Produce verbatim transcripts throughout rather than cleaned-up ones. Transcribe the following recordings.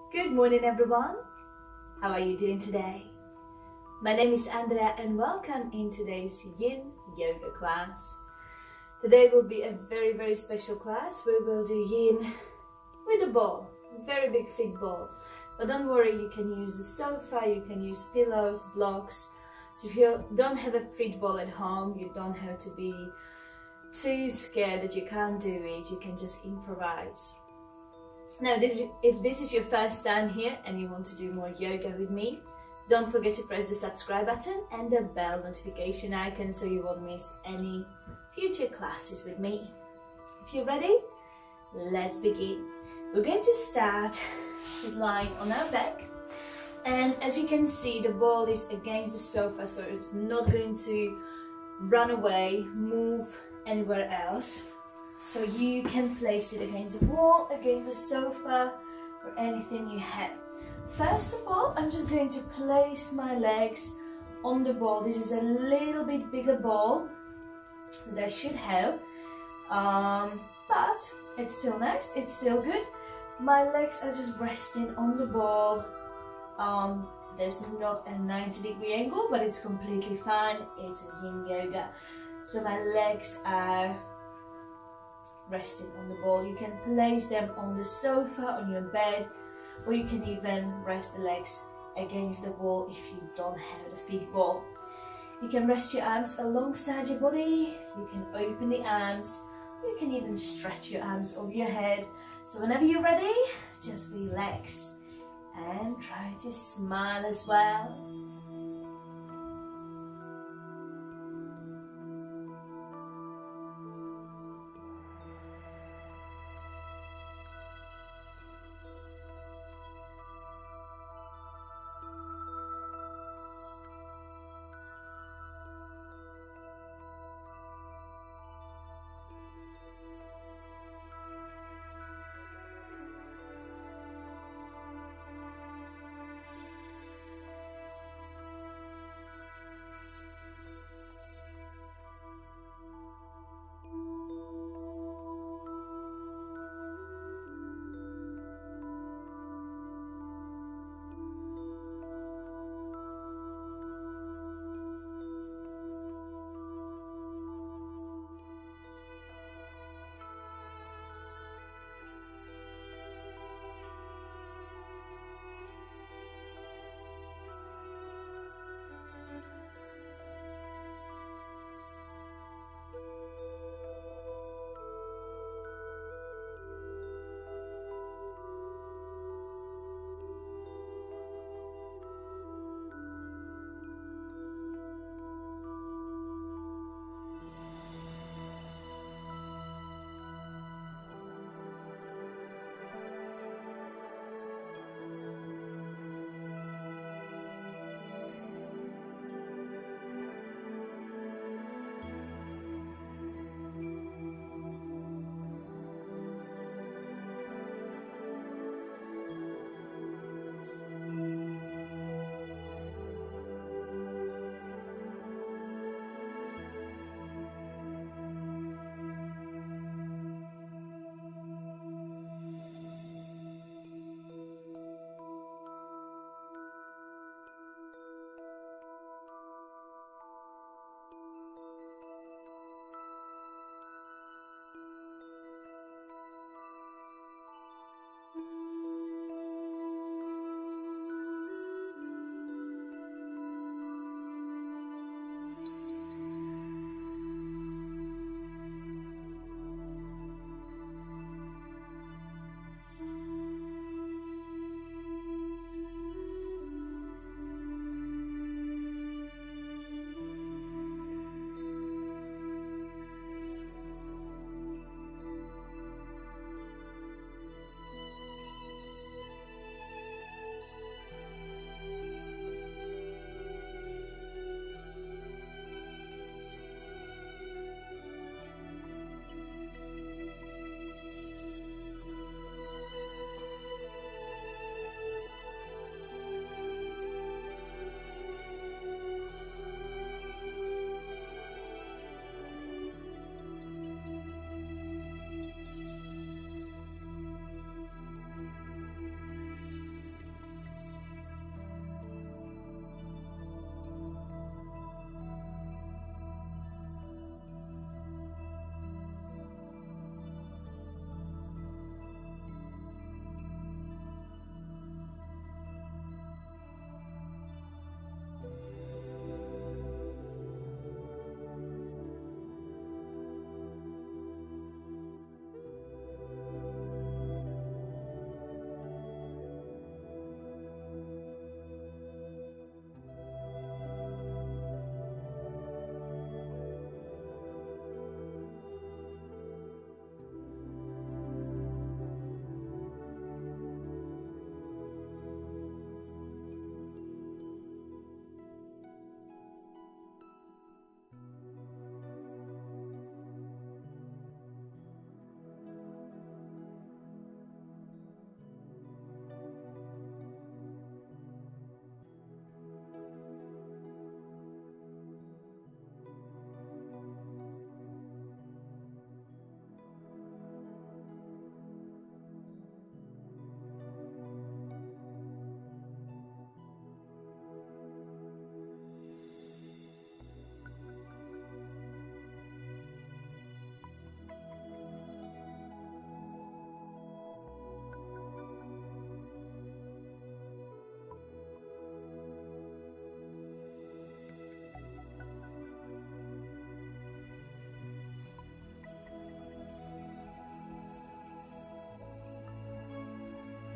Good morning everyone, how are you doing today? My name is Andrea and welcome in today's yin yoga class. Today will be a very very special class. We will do yin with a ball, very big thick ball. But don't worry, you can use the sofa, you can use pillows, blocks. So if you don't have a fit ball at home, you don't have to be too scared that you can't do it, you can just improvise. Now, if this is your first time here and you want to do more yoga with me, don't forget to press the subscribe button and the bell notification icon so you won't miss any future classes with me. If you're ready, let's begin. We're going to start with lying on our back, and as you can see, the ball is against the sofa, so it's not going to run away, move anywhere else. So you can place it against the wall, against the sofa, or anything you have. First of all, I'm just going to place my legs on the ball. This is a little bit bigger ball that I should have, um, but it's still nice, it's still good. My legs are just resting on the ball. Um, there's not a ninety degree angle, but it's completely fine. It's a yin yoga. So my legs are resting on the ball. You can place them on the sofa, on your bed, or you can even rest the legs against the wall if you don't have the feet ball. You can rest your arms alongside your body, you can open the arms, you can even stretch your arms over your head. So whenever you're ready, just relax and try to smile as well.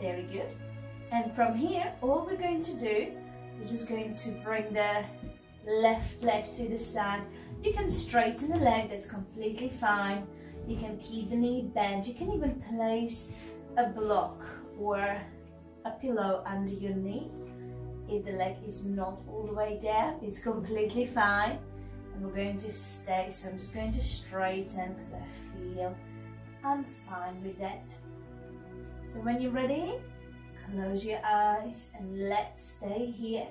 Very good. And from here, all we're going to do, we're just going to bring the left leg to the side. You can straighten the leg, that's completely fine. You can keep the knee bent. You can even place a block or a pillow under your knee. If the leg is not all the way down, it's completely fine. And we're going to stay, so I'm just going to straighten because I feel I'm fine with that. So when you're ready, close your eyes and let's stay here.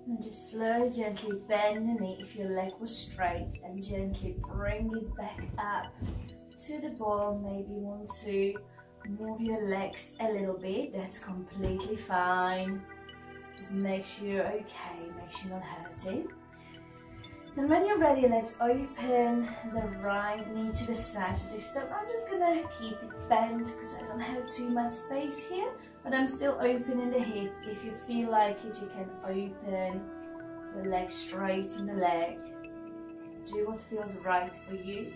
And just slowly, gently bend the knee if your leg was straight, and gently bring it back up to the ball. Maybe you want to move your legs a little bit. That's completely fine. Just make sure you're okay, make sure you're not hurting. And when you're ready, let's open the right knee to the side. So this time I'm just gonna keep it bent because I don't have too much space here, but I'm still opening the hip. If you feel like it, you can open the leg, straighten the leg. Do what feels right for you.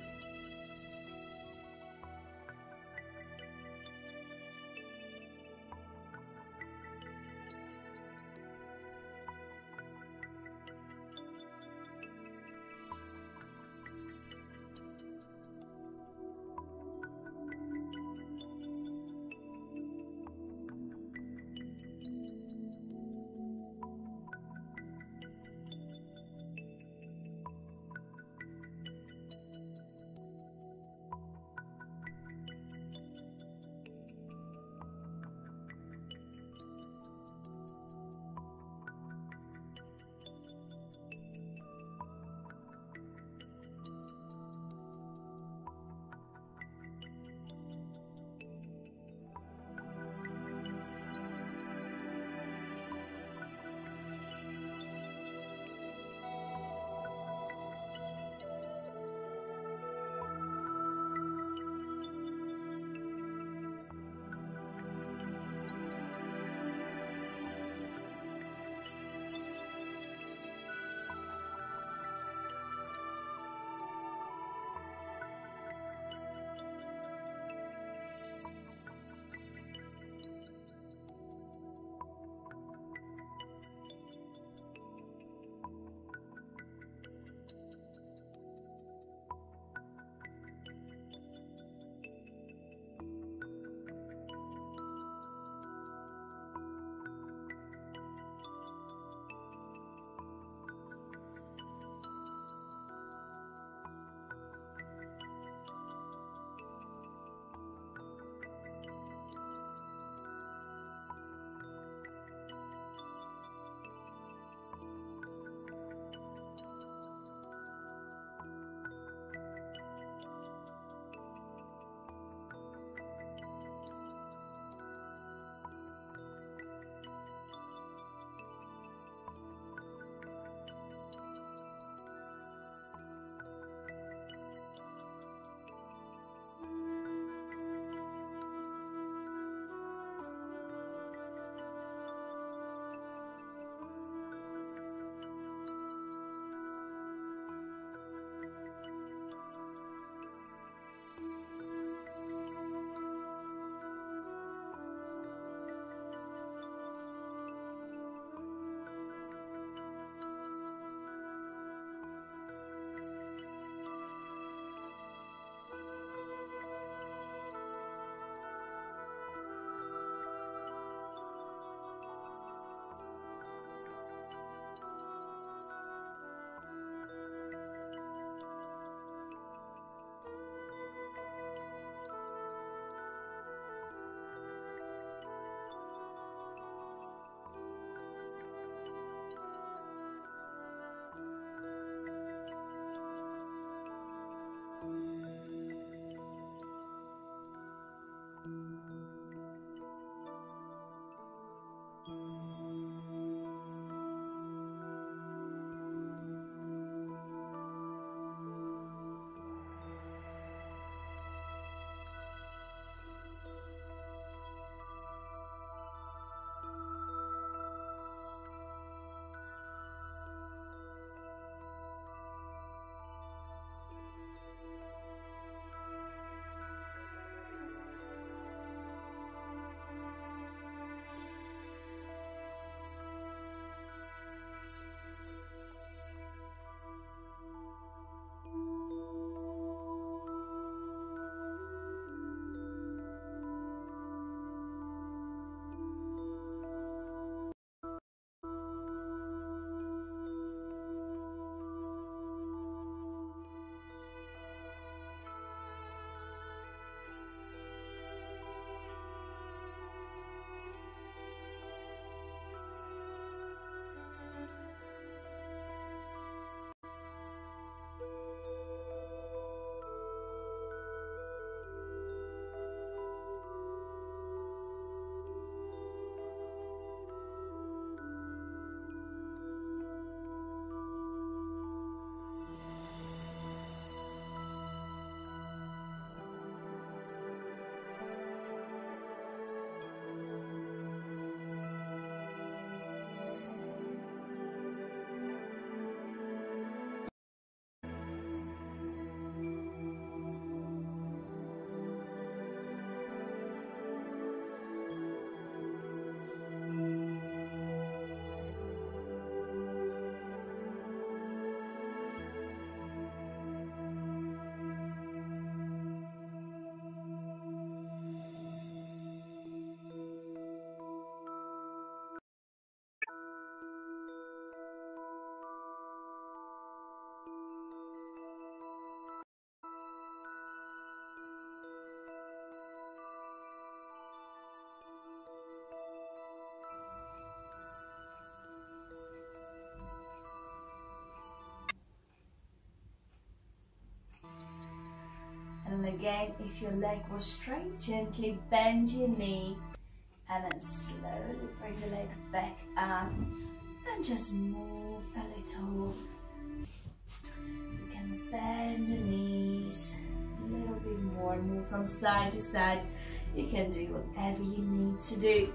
again, if your leg was straight, gently bend your knee and then slowly bring the leg back up and just move a little. You can bend the knees a little bit more, move from side to side. You can do whatever you need to do.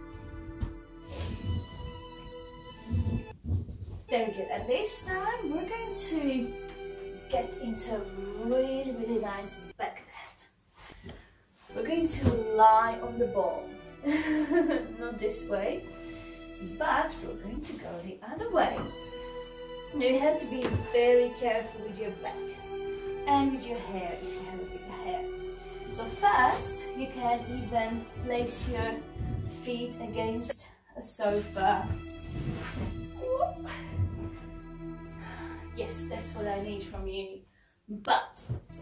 Very good. And this time we're going to get into a really, really nice back bend. We're going to lie on the ball. Not this way, but we're going to go the other way. Now you have to be very careful with your back and with your hair if you have a big hair. So first, you can even place your feet against a sofa. Yes, that's what I need from you. But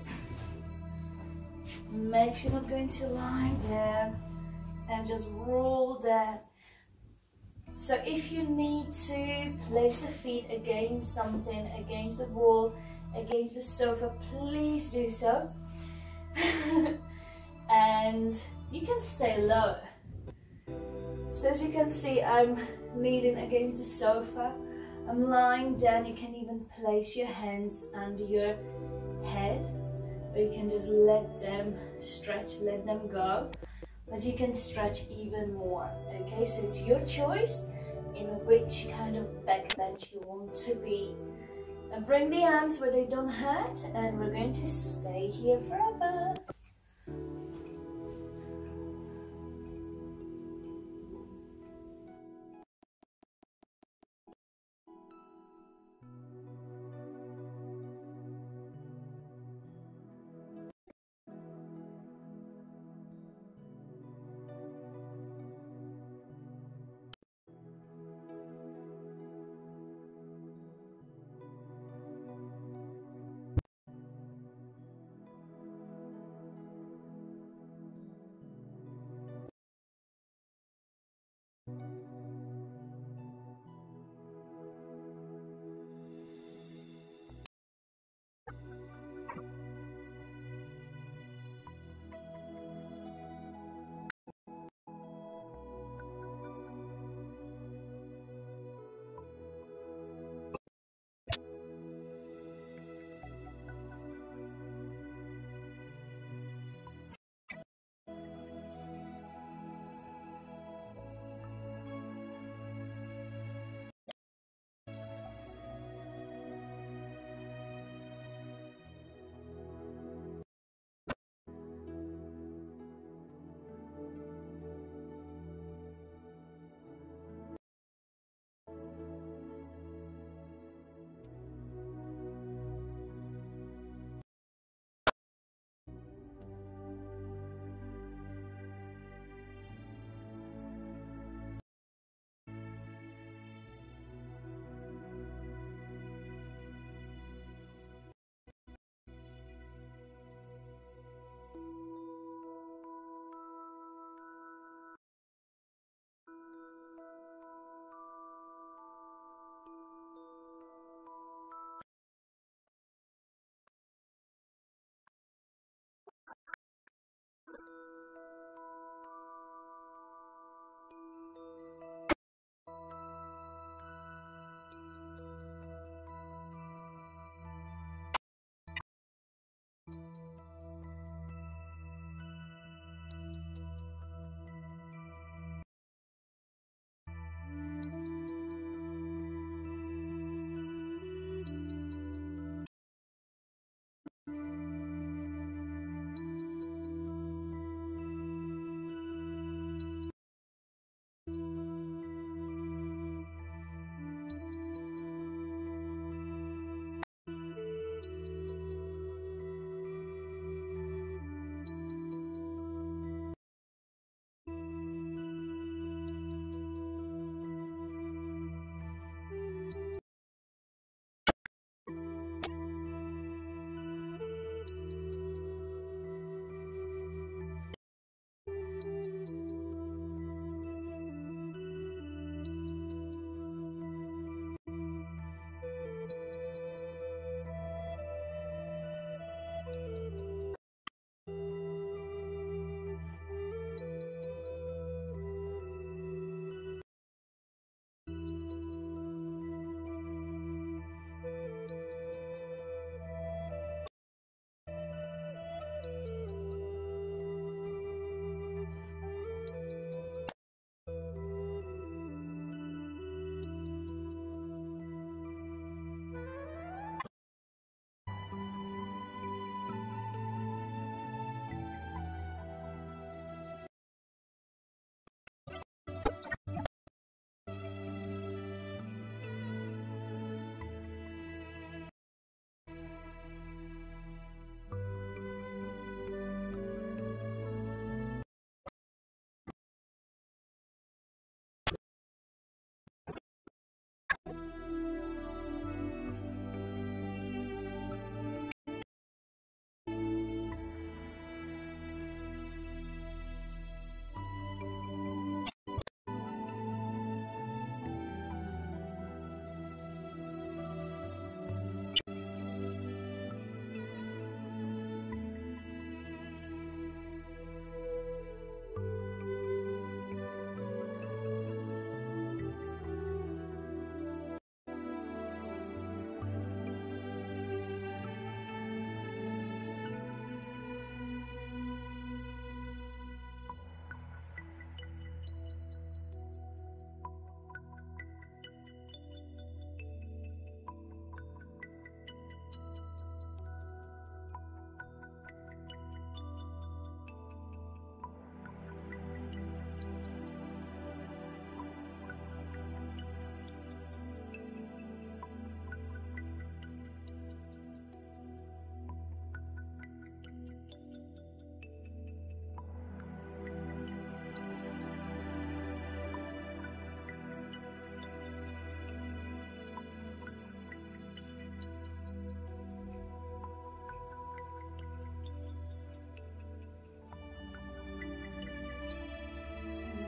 make sure you're not going to lie down and just roll down. So if you need to place the feet against something, against the wall, against the sofa, please do so. And you can stay low. So as you can see, I'm kneeling against the sofa. I'm lying down. You can even place your hands under your head, or you can just let them stretch, let them go. But you can stretch even more, okay? So it's your choice in which kind of back bend you want to be. And bring the arms where they don't hurt, and we're going to stay here forever.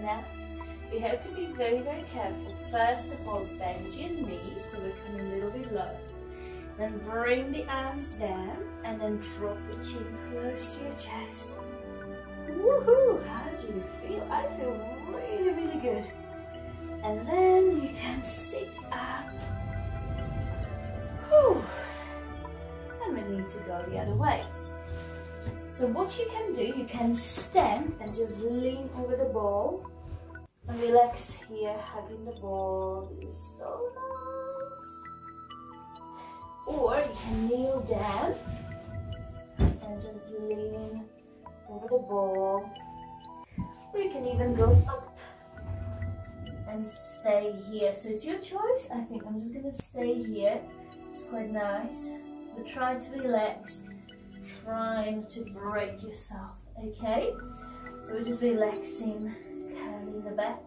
now. You have to be very, very careful. First of all, bend your knees so we're coming a little bit low. Then bring the arms down and then drop the chin close to your chest. Woohoo! How do you feel? I feel really, really good. And then you can sit up. Whew. And we need to go the other way. So what you can do, you can stand and just lean over the ball and relax here, hugging the ball. It is so nice. Or you can kneel down and just lean over the ball. Or you can even go up and stay here. So it's your choice. I think I'm just gonna stay here. It's quite nice. But try to relax, trying to break yourself, okay? So we're just relaxing, curling the back.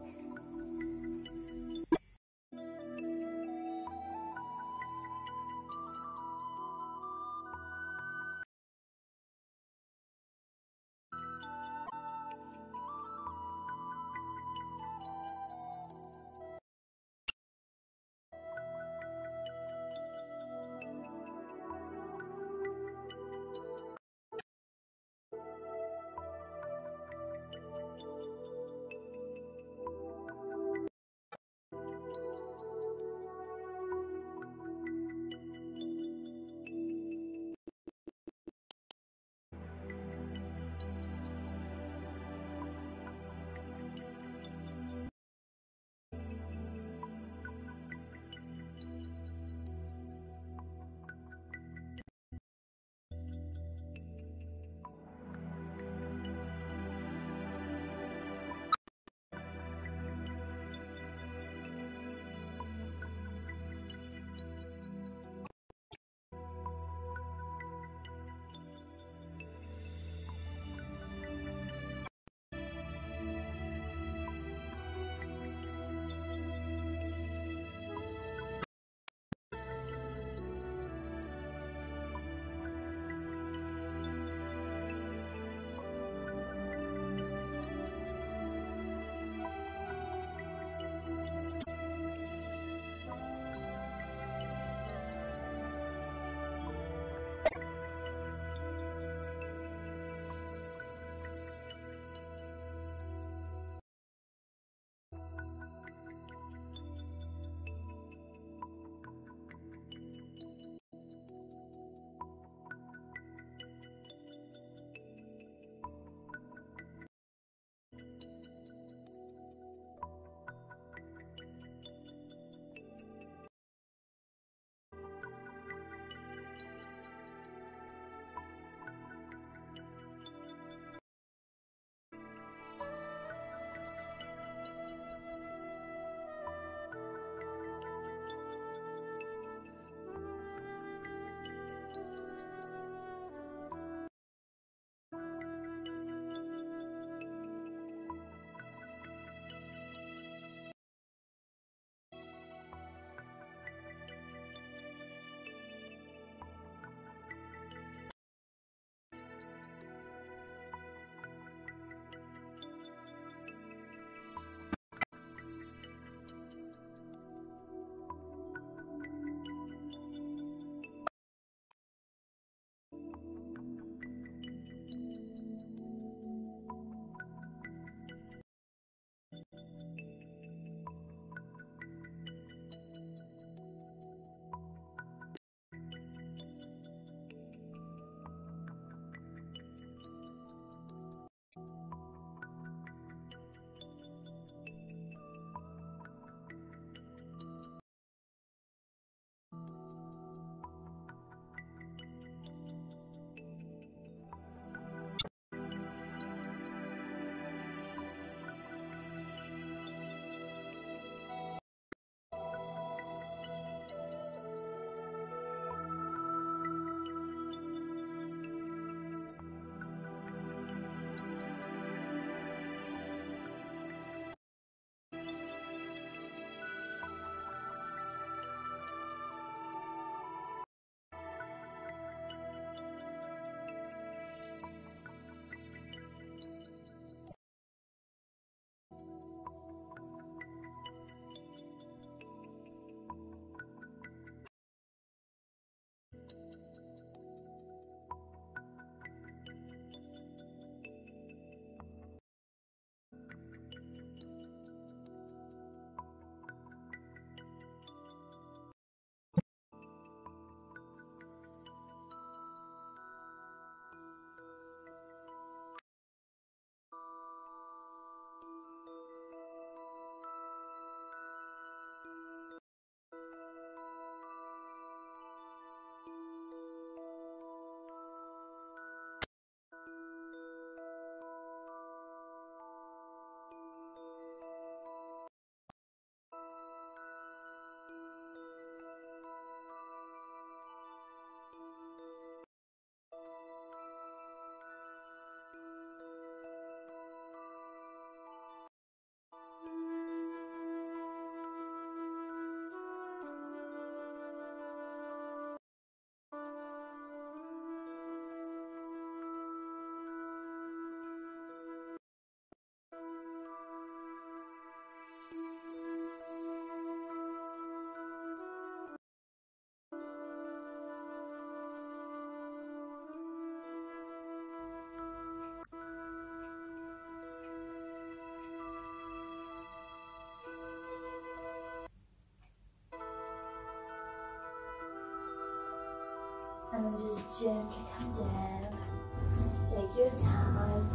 and then just gently come down. Take your time.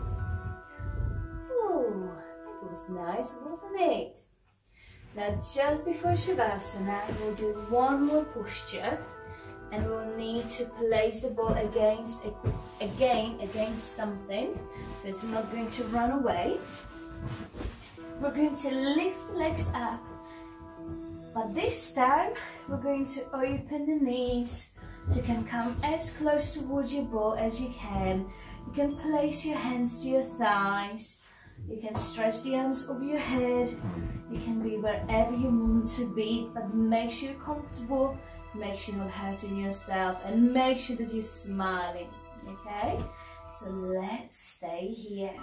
Ooh, it was nice, wasn't it? Now just before Shavasana, we'll do one more posture, and we'll need to place the ball against, again, against something, so it's not going to run away. We're going to lift the legs up, but this time we're going to open the knees, so you can come as close towards your ball as you can. You can place your hands to your thighs. You can stretch the arms over your head. You can be wherever you want to be, but make sure you're comfortable, make sure you're not hurting yourself, and make sure that you're smiling, okay? So let's stay here.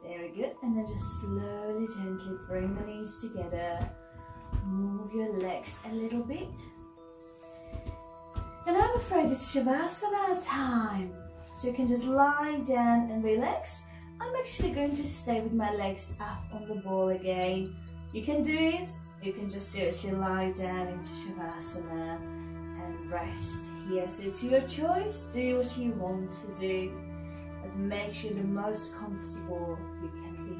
Very good. And then just slowly, gently bring the knees together. Move your legs a little bit. And I'm afraid it's Shavasana time. So you can just lie down and relax. I'm actually going to stay with my legs up on the ball again. You can do it. You can just seriously lie down into Shavasana and rest here. So it's your choice. Do what you want to do, but make sure the most comfortable you can be.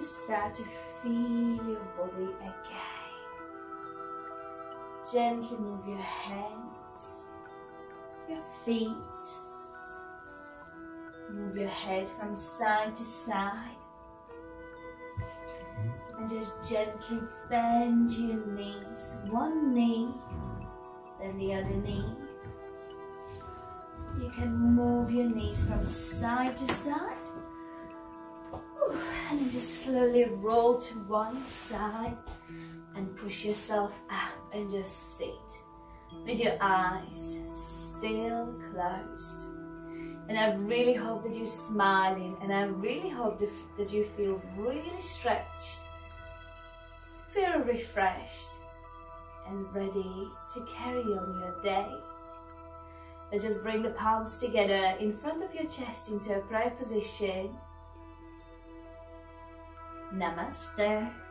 start to feel your body again. Gently move your hands, your feet. Move your head from side to side. And just gently bend your knees. One knee, then the other knee. You can move your knees from side to side. And just slowly roll to one side and push yourself up and just sit with your eyes still closed. And I really hope that you're smiling, and I really hope that you feel really stretched, feel refreshed and ready to carry on your day. And just bring the palms together in front of your chest into a prayer position. Namaste.